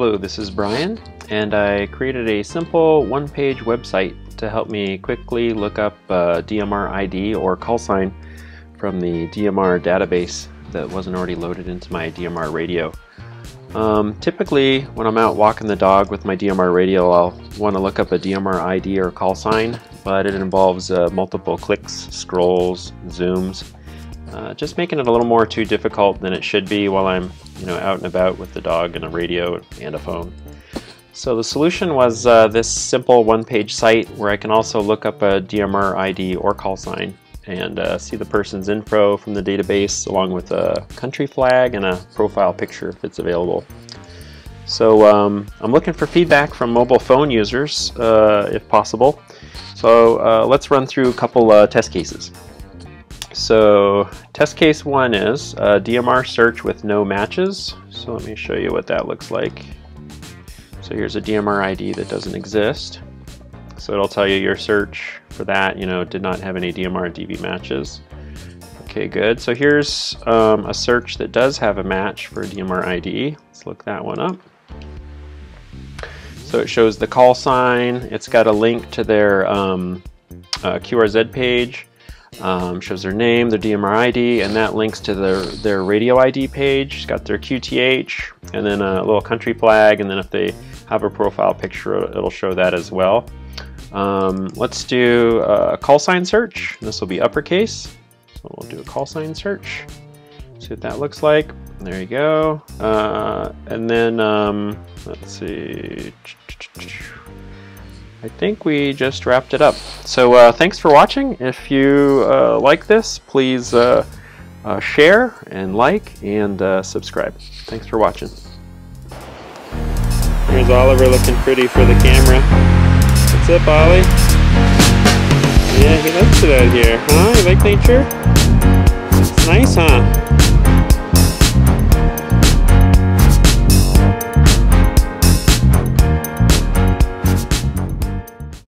Hello, this is Brian, and I created a simple one-page website to help me quickly look up DMR ID or call sign from the DMR database that wasn't already loaded into my DMR radio. Typically, when I'm out walking the dog with my DMR radio, I'll want to look up a DMR ID or call sign, but it involves multiple clicks, scrolls, zooms, just making it a little more too difficult than it should be while I'm out and about with the dog and a radio and a phone. So the solution was this simple one-page site where I can also look up a DMR ID or call sign and see the person's info from the database along with a country flag and a profile picture if it's available. So I'm looking for feedback from mobile phone users if possible. So let's run through a couple test cases. So test case 1 is DMR search with no matches. So let me show you what that looks like. So here's a DMR ID that doesn't exist. So it'll tell you your search for that, did not have any DMR DV matches. Okay, good. So here's a search that does have a match for DMR ID. Let's look that one up. So it shows the call sign. It's got a link to their QRZ page. Shows their name, their DMR ID, and that links to their radio ID page. It's got their QTH, and then a little country flag, and then if they have a profile picture, it'll show that as well. Let's do a call sign search. This will be uppercase, so we'll do a call sign search. See what that looks like. There you go. And then let's see. I think we just wrapped it up. So thanks for watching. If you like this, please share and like and subscribe. Thanks for watching. Here's Oliver looking pretty for the camera. What's up, Ollie? Yeah, he likes it out here. Huh? You like nature? It's nice, huh?